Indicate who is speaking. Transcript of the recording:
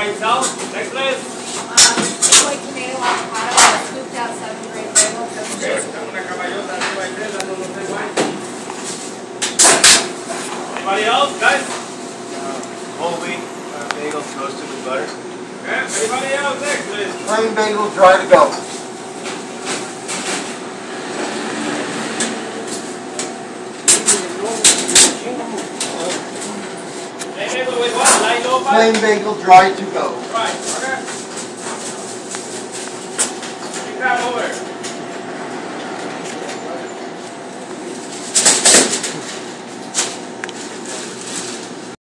Speaker 1: south. Next place.
Speaker 2: White tomato avocado, scooped out 7-grain bagel.
Speaker 1: Una caballota arriba y tres, dando los tres wine. Anybody else, guys?
Speaker 3: Whole wheat bagel toasted with butter.
Speaker 1: Okay. Anybody else next, please?
Speaker 3: Plain bagel, dry to go.
Speaker 1: Plain bagel with what? Light low fat?
Speaker 3: Plain bagel, dry to go.